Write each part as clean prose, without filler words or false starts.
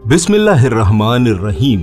बिस्मिल्लाहिर्रहमानिर्रहीम।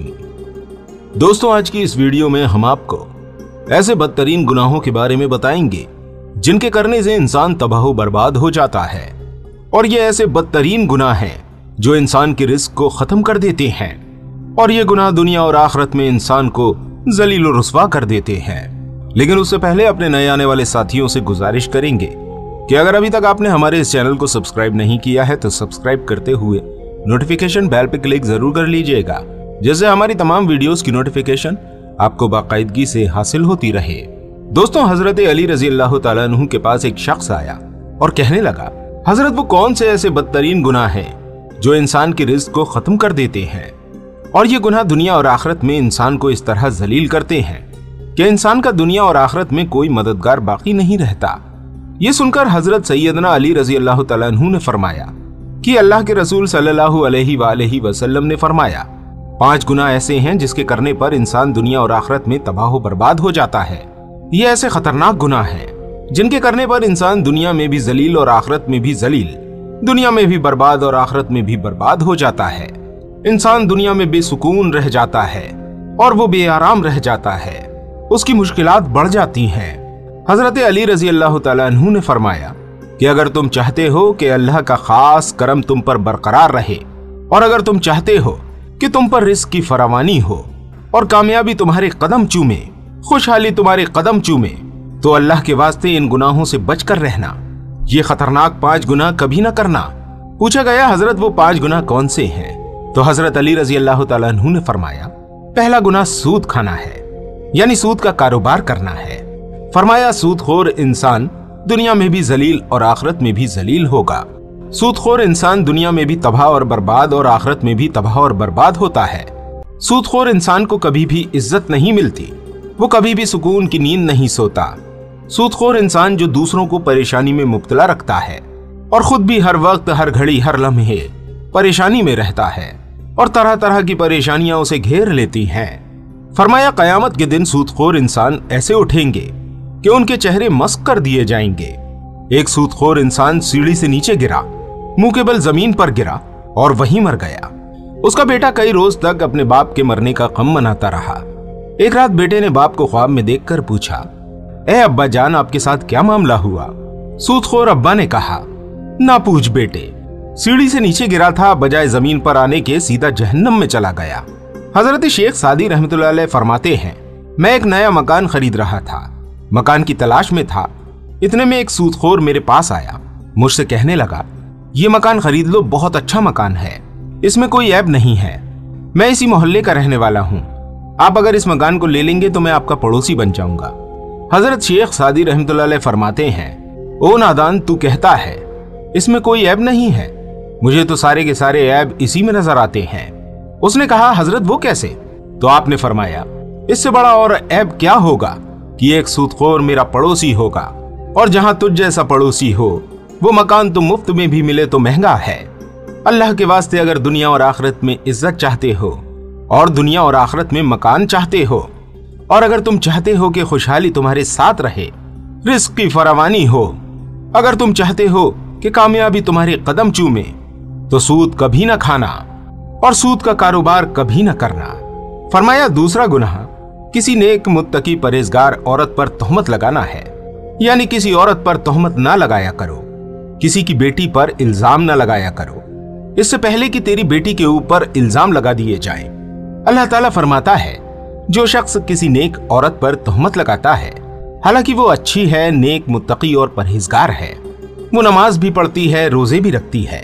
दोस्तों, आज की इस वीडियो में हम आपको ऐसे बदतरीन गुनाहों के बारे में बताएंगे जिनके करने से इंसान तबाह बर्बाद हो जाता है। और ये ऐसे बदतरीन गुनाह हैं जो इंसान के रिस्क को खत्म कर देते हैं। और ये गुनाह दुनिया और आखिरत में इंसान को जलील और रुस्वा कर देते हैं। लेकिन उससे पहले अपने नए आने वाले साथियों से गुजारिश करेंगे कि अगर अभी तक आपने हमारे इस चैनल को सब्सक्राइब नहीं किया है तो सब्सक्राइब करते हुए नोटिफिकेशन बेल पे क्लिक जरूर कर लीजिएगा, जिससे हमारी तमाम वीडियोस की नोटिफिकेशन आपको बाकायदगी से हासिल होती रहे। दोस्तों, हजरत अली रजी अल्लाह तआला अन्हु के पास एक शख्स आया और कहने लगा, हजरत वो कौन से ऐसे बदतरीन गुनाह हैं जो इंसान के रिज्क को खत्म कर देते हैं। और ये गुनाह दुनिया और आखिरत में इंसान को इस तरह जलील करते हैं कि इंसान का दुनिया और आखिरत में कोई मददगार बाकी नहीं रहता। ये सुनकर हजरत सैयदना अली रजी अल्लाह तआला अन्हु ने फरमाया कि अल्लाह के रसूल सल्लल्लाहु अलैहि वसल्लम ने फरमाया, 5 गुनाह ऐसे हैं जिसके करने पर इंसान दुनिया और आखिरत में तबाह बर्बाद हो जाता है। ये ऐसे खतरनाक गुनाह हैं जिनके करने पर इंसान दुनिया में भी जलील और आखिरत में भी जलील, दुनिया में भी बर्बाद और आखिरत में भी बर्बाद हो जाता है। इंसान दुनिया में बेसुकून रह जाता है और वो बेआराम रह जाता है, उसकी मुश्किलात बढ़ जाती हैं। हजरत अली रजी अल्लाह तआला अन्हु ने फरमाया कि अगर तुम चाहते हो कि अल्लाह का खास करम तुम पर बरकरार रहे, और अगर तुम चाहते हो कि तुम पर रिस्क की फरावानी हो और कामयाबी तुम्हारे कदम चूमे, खुशहाली तुम्हारे कदम चूमे, तो अल्लाह के वास्ते इन गुनाहों से बचकर रहना। ये खतरनाक 5 गुनाह कभी ना करना। पूछा गया, हजरत वो 5 गुनाह कौन से हैं? तो हजरत अली रजी अल्लाह तआला अन्हु ने फरमाया, पहला गुनाह सूद खाना है, यानी सूद का कारोबार करना है। फरमाया, सूदखोर इंसान दुनिया में भी जलील और आखिरत में भी जलील होगा। सूदखोर इंसान दुनिया में भी तबाह और बर्बाद और आखिरत में भी तबाह और बर्बाद होता है। सूदखोर इंसान को कभी भी इज्जत नहीं मिलती, वो कभी भी सुकून की नींद नहीं सोता। सूदखोर इंसान जो दूसरों को परेशानी में मुब्तला रखता है और खुद भी हर वक्त, हर घड़ी, हर लम्हे परेशानी में रहता है और तरह तरह की परेशानियां उसे घेर लेती हैं। फरमाया, कयामत के दिन सूदखोर इंसान ऐसे उठेंगे कि उनके चेहरे मस्क कर दिए जाएंगे। एक सूदखोर इंसान सीढ़ी से नीचे गिरा, मुंह के बल जमीन पर गिरा और वहीं मर गया। उसका बेटा कई रोज तक अपने बाप के मरने का गम मनाता रहा। एक रात बेटे ने बाप को ख्वाब में देखकर पूछा, ए अब्बा जान, आपके साथ क्या मामला हुआ? सूदखोर अब्बा ने कहा, ना पूछ बेटे, सीढ़ी से नीचे गिरा था, बजाय जमीन पर आने के सीधा जहन्नम में चला गया। हजरत शेख सादी रहमतुल्लाह अलैह फरमाते हैं, मैं एक नया मकान खरीद रहा था, मकान की तलाश में था। इतने में एक सूदखोर मेरे पास आया, मुझसे कहने लगा, ये मकान खरीद लो, बहुत अच्छा मकान है, इसमें कोई ऐब नहीं है, मैं इसी मोहल्ले का रहने वाला हूँ, आप अगर इस मकान को ले लेंगे तो मैं आपका पड़ोसी बन जाऊंगा। हजरत शेख सादी रहमतुल्लाह अलैह फरमाते हैं, ओ नादान, तू कहता है इसमें कोई ऐब नहीं है, मुझे तो सारे के सारे ऐब इसी में नजर आते हैं। उसने कहा, हजरत वो कैसे? तो आपने फरमाया, इससे बड़ा और ऐब क्या होगा कि एक सूदखोर मेरा पड़ोसी होगा, और जहां तुझ जैसा पड़ोसी हो वो मकान तो मुफ्त में भी मिले तो महंगा है। अल्लाह के वास्ते अगर दुनिया और आखिरत में इज्जत चाहते हो और दुनिया और आखिरत में मकान चाहते हो, और अगर तुम चाहते हो कि खुशहाली तुम्हारे साथ रहे, रिस्क की फरावानी हो, अगर तुम चाहते हो कि कामयाबी तुम्हारे कदम चूमे, तो सूद कभी ना खाना और सूद का कारोबार कभी ना करना। फरमाया, दूसरा गुनाह किसी नेक मुत्तकी परहेजगार औरत पर तोहमत लगाना है, यानी किसी औरत पर तोहमत ना लगाया करो, किसी की बेटी पर इल्जाम ना लगाया करो, इससे पहले कि तेरी बेटी के ऊपर इल्जाम लगा दिए जाएं। अल्लाह ताला फरमाता है, जो शख्स किसी नेक औरत पर तोहमत लगाता है, हालांकि वो अच्छी है, नेक, मुत्तकी और परहेजगार है, वो नमाज भी पढ़ती है, रोजे भी रखती है,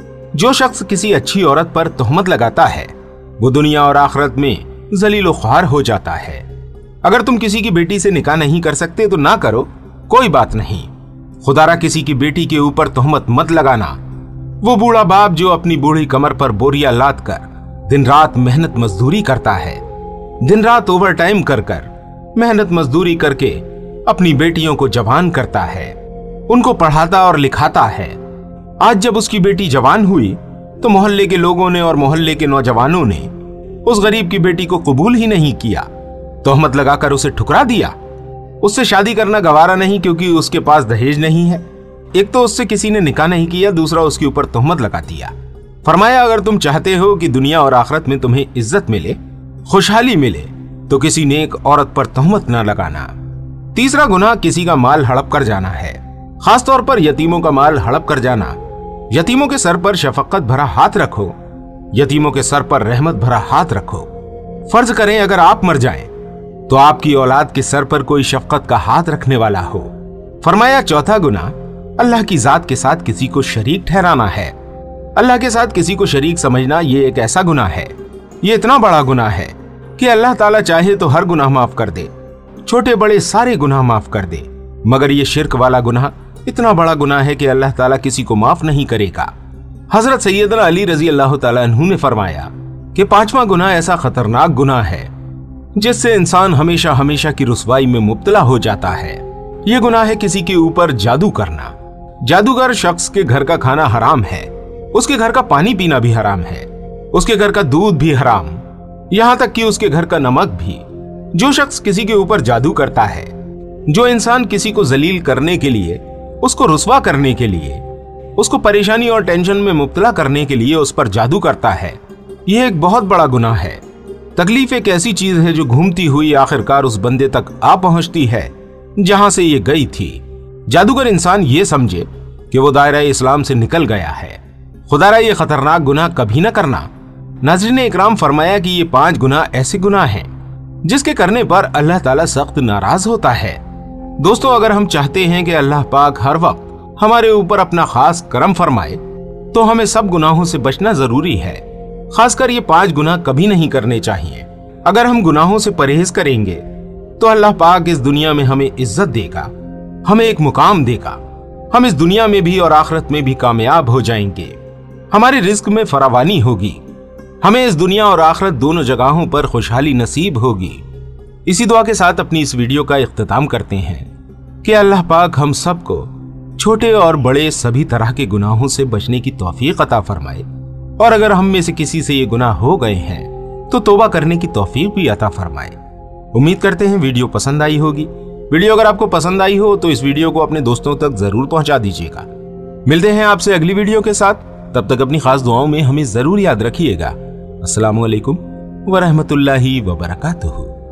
जो शख्स किसी अच्छी औरत पर तोहमत लगाता है वो दुनिया और आखिरत में जलील ख्वार हो जाता है। अगर तुम किसी की बेटी से निकाह नहीं कर सकते तो ना करो, कोई बात नहीं, खुदारा किसी की बेटी के ऊपर तोहमत मत लगाना। वो बूढ़ा बाप जो अपनी बूढ़ी कमर पर बोरिया लाद कर दिन रात मेहनत मजदूरी करता है, दिन रात ओवर टाइम कर कर मेहनत मजदूरी करके अपनी बेटियों को जवान करता है, उनको पढ़ाता और लिखाता है। आज जब उसकी बेटी जवान हुई तो मोहल्ले के लोगों ने और मोहल्ले के नौजवानों ने उस गरीब की बेटी को कबूल ही नहीं किया, तोहमत लगाकर उसे ठुकरा दिया। उससे शादी करना गवारा नहीं क्योंकि उसके पास दहेज नहीं है। एक तो उससे किसी ने निकाह नहीं किया, दूसरा उसके ऊपर तोहमत लगा दिया। फरमाया, अगर तुम चाहते हो कि दुनिया और आखिरत में तुम्हें इज्जत मिले, खुशहाली मिले, तो किसी नेक औरत पर तहमत न लगाना। तीसरा गुनाह किसी का माल हड़प कर जाना है, खासतौर पर यतीमों का माल हड़प कर जाना। यतीमों के सर पर शफकत भरा हाथ रखो, यतीमों के सर पर रहमत भरा हाथ रखो। फर्ज करें अगर आप मर जाएं, तो आपकी औलाद के सर पर कोई शफकत का हाथ रखने वाला हो। फरमाया, चौथा गुनाह अल्लाह की जात के साथ किसी को शरीक ठहराना है। अल्लाह के साथ किसी को शरीक समझना ये एक ऐसा गुनाह है, ये इतना बड़ा गुनाह है कि अल्लाह ताला चाहे तो हर गुनाह माफ कर दे, छोटे बड़े सारे गुनाह माफ कर दे, मगर ये शिर्क वाला गुनाह इतना बड़ा गुनाह है कि अल्लाह ताला किसी को माफ नहीं करेगा। हजरत सैयदना अली रजी अल्लाह ताला अन्हु ने फरमाया कि पांचवा गुनाह ऐसा खतरनाक गुनाह है जिससे इंसान हमेशा हमेशा की रुसवाई में मुब्तला हो जाता है। यह गुनाह है किसी के ऊपर जादू करना। जादूगर शख्स के घर का खाना हराम है, उसके घर का पानी पीना भी हराम है, उसके घर का दूध भी हराम, यहां तक कि उसके घर का नमक भी। जो शख्स किसी के ऊपर जादू करता है, जो इंसान किसी को जलील करने के लिए, उसको रुसवा करने के लिए, उसको परेशानी और टेंशन में मुब्तला करने के लिए उस पर जादू करता है, यह एक बहुत बड़ा गुनाह है। तकलीफ एक ऐसी चीज है जो घूमती हुई आखिरकार उस बंदे तक आ पहुंचती है जहां से ये गई थी। जादूगर इंसान ये समझे कि वो दायरा इस्लाम से निकल गया है। खुदारा ये खतरनाक गुनाह कभी न करना। नाज़रीन इकराम, फरमाया कि ये 5 गुनाह ऐसे गुनाह हैं जिसके करने पर अल्लाह ताला सख्त नाराज होता है। दोस्तों, अगर हम चाहते हैं कि अल्लाह पाक हर वक्त हमारे ऊपर अपना खास करम फरमाए, तो हमें सब गुनाहों से बचना जरूरी है। खासकर ये 5 गुनाह कभी नहीं करने चाहिए। अगर हम गुनाहों से परहेज करेंगे तो अल्लाह पाक इस दुनिया में हमें इज्जत देगा, हमें एक मुकाम देगा। हम इस दुनिया में भी और आखिरत में भी कामयाब हो जाएंगे। हमारे रिस्क में फरावानी होगी, हमें इस दुनिया और आखिरत दोनों जगहों पर खुशहाली नसीब होगी। इसी दुआ के साथ अपनी इस वीडियो का इख्तिताम करते हैं कि अल्लाह पाक हम सबको छोटे और बड़े सभी तरह के गुनाहों से बचने की तौफीक अता फरमाए, और अगर हम में से किसी से ये गुनाह हो गए हैं तो तौबा करने की तौफीक भी अता फरमाए। उम्मीद करते हैं वीडियो पसंद आई होगी। वीडियो अगर आपको पसंद आई हो तो इस वीडियो को अपने दोस्तों तक जरूर पहुंचा दीजिएगा। मिलते हैं आपसे अगली वीडियो के साथ, तब तक अपनी खास दुआओं में हमें जरूर याद रखिएगा। अस्सलामु अलैकुम व रहमतुल्लाहि व बरकातुहू।